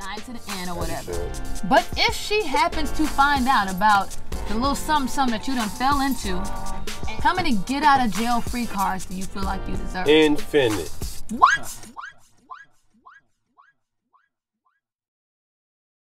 9 to the end or whatever. But if she happens to find out about the little something that you done fell into, how many get out of jail free cards do you feel like you deserve? Infinite. What?